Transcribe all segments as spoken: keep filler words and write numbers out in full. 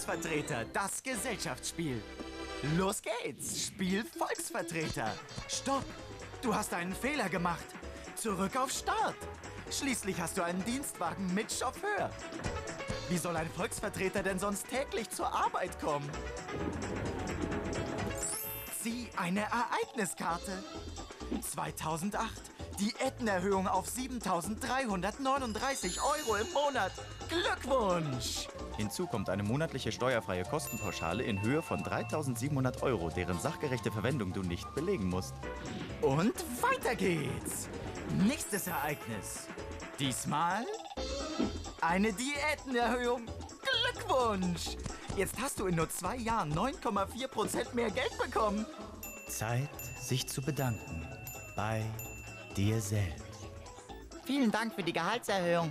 Volksvertreter, das Gesellschaftsspiel. Los geht's, Spiel Volksvertreter. Stopp, du hast einen Fehler gemacht. Zurück auf Start. Schließlich hast du einen Dienstwagen mit Chauffeur. Wie soll ein Volksvertreter denn sonst täglich zur Arbeit kommen? Zieh eine Ereigniskarte. zweitausendacht, Diätenerhöhung auf siebentausenddreihundertneununddreißig Euro im Monat. Glückwunsch! Hinzu kommt eine monatliche steuerfreie Kostenpauschale in Höhe von dreitausendsiebenhundert Euro, deren sachgerechte Verwendung du nicht belegen musst. Und weiter geht's. Nächstes Ereignis. Diesmal eine Diätenerhöhung. Glückwunsch! Jetzt hast du in nur zwei Jahren neun Komma vier Prozent mehr Geld bekommen. Zeit, sich zu bedanken. Bei dir selbst. Vielen Dank für die Gehaltserhöhung.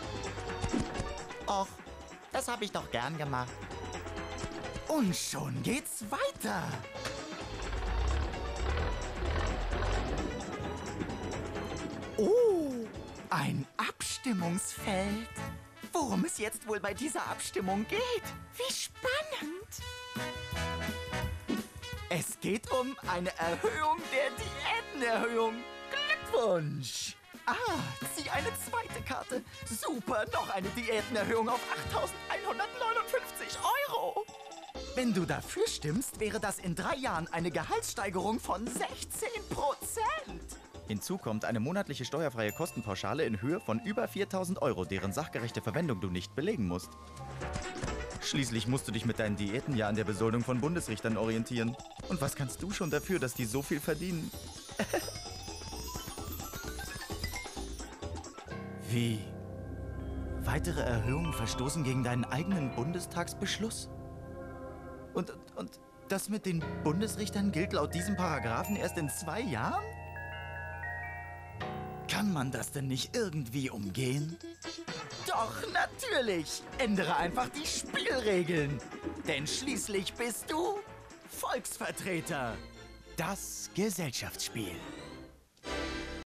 Och, das habe ich doch gern gemacht. Und schon geht's weiter. Oh, ein Abstimmungsfeld. Worum es jetzt wohl bei dieser Abstimmung geht? Wie spannend. Es geht um eine Erhöhung der Diätenerhöhung. Glückwunsch! Ah, zieh eine zweite Karte. Super, noch eine Diätenerhöhung auf achttausendeinhundertneunundfünfzig Euro. Wenn du dafür stimmst, wäre das in drei Jahren eine Gehaltssteigerung von sechzehn Prozent. Hinzu kommt eine monatliche steuerfreie Kostenpauschale in Höhe von über viertausend Euro, deren sachgerechte Verwendung du nicht belegen musst. Schließlich musst du dich mit deinen Diäten ja an der Besoldung von Bundesrichtern orientieren. Und was kannst du schon dafür, dass die so viel verdienen? Wie? Weitere Erhöhungen verstoßen gegen deinen eigenen Bundestagsbeschluss? Und, und das mit den Bundesrichtern gilt laut diesem Paragraphen erst in zwei Jahren? Kann man das denn nicht irgendwie umgehen? Doch, natürlich! Ändere einfach die Spielregeln! Denn schließlich bist du Volksvertreter! Das Gesellschaftsspiel.